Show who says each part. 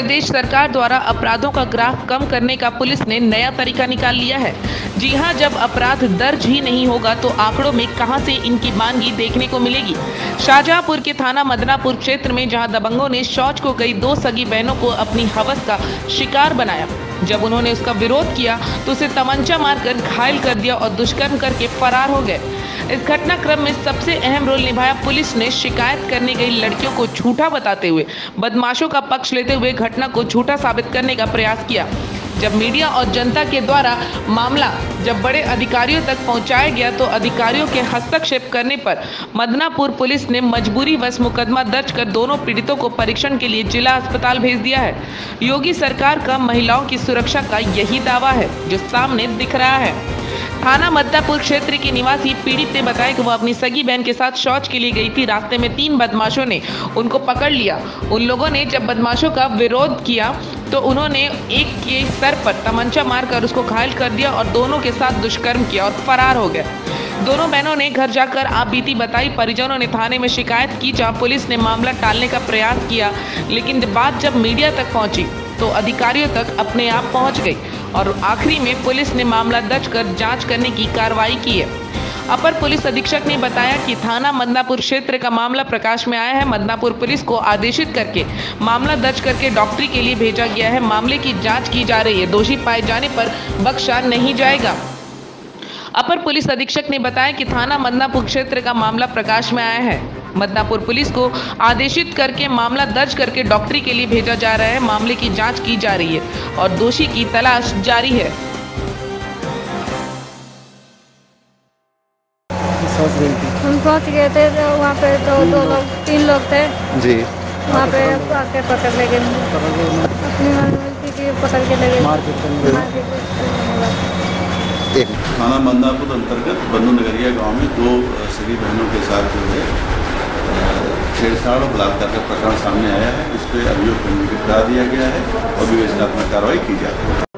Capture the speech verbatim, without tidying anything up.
Speaker 1: प्रदेश सरकार द्वारा अपराधों का ग्राफ कम करने का पुलिस ने नया तरीका निकाल लिया है। जी हां, जब अपराध दर्ज ही नहीं होगा तो आंकड़ों में कहां से इनकी मांगी देखने को मिलेगी। शाहजहांपुर के थाना मदनापुर क्षेत्र में जहां दबंगों ने शौच को गई दो सगी बहनों को अपनी हवस का शिकार बनाया, जब उन्होंने उसका विरोध किया तो उसे तमंचा मारकर घायल कर दिया और दुष्कर्म करके फरार हो गए। इस घटनाक्रम में सबसे अहम रोल निभाया पुलिस ने। शिकायत करने गई लड़कियों को झूठा बताते हुए बदमाशों का पक्ष लेते हुए घटना को झूठा साबित करने का प्रयास किया। जब मीडिया और जनता के द्वारा मामला जब बड़े अधिकारियों तक पहुंचाया गया तो अधिकारियों के हस्तक्षेप करने पर मदनापुर पुलिस ने मजबूरीवश मुकदमा दर्ज कर दोनों पीड़ितों को परीक्षण के लिए जिला अस्पताल भेज दिया है। योगी सरकार का महिलाओं की सुरक्षा का यही दावा है जो सामने दिख रहा है। थाना मदनापुर क्षेत्र के निवासी पीड़ित ने बताया कि वो अपनी सगी बहन के साथ शौच के लिए गई थी। रास्ते में तीन बदमाशों ने उनको पकड़ लिया। उन लोगों ने जब बदमाशों का विरोध किया तो उन्होंने एक के सर पर तमंचा मारकर उसको घायल कर दिया और दोनों के साथ दुष्कर्म किया और फरार हो गए। दोनों बहनों ने घर जाकर आपबीती बताई। परिजनों ने थाने में शिकायत की, जहां पुलिस ने मामला टालने का प्रयास किया, लेकिन बात जब मीडिया तक पहुंची तो अधिकारियों तक अपने आप पहुंच गई और आखिरी में पुलिस ने मामला दर्ज कर जांच करने की कार्रवाई की है। अपर पुलिस अधीक्षक ने बताया कि थाना मदनापुर क्षेत्र का मामला प्रकाश में आया है। मदनापुर पुलिस को आदेशित करके मामला दर्ज करके डॉक्टरी के लिए भेजा गया है। मामले की जांच की जा रही है। दोषी पाए जाने पर बख्शा नहीं जाएगा। अपर पुलिस अधीक्षक ने बताया कि थाना मदनापुर क्षेत्र का मामला प्रकाश में आया है। मदनापुर पुलिस को आदेशित करके मामला दर्ज करके डॉक्टरी के लिए भेजा जा रहा है। मामले की जांच की जा रही है और दोषी की तलाश जारी है।
Speaker 2: हम पहुंच गए थे तो वहाँ पे तो दो लोग तीन लोग थे
Speaker 3: जी।
Speaker 2: वहाँ पे आके पकड़ ले गए। अपनी मर्जी की पकड़ के ले गए।
Speaker 4: थाना मदनापुर अंतर्गत बंधु नगरिया गांव में दो सगी बहनों के साथ जो है छेड़छाड़ और बलात्कार का प्रकरण सामने आया है। इस पर अभियोग पंजीकृत करा दिया गया है और विवेचनात्मक कार्रवाई की जा रही है।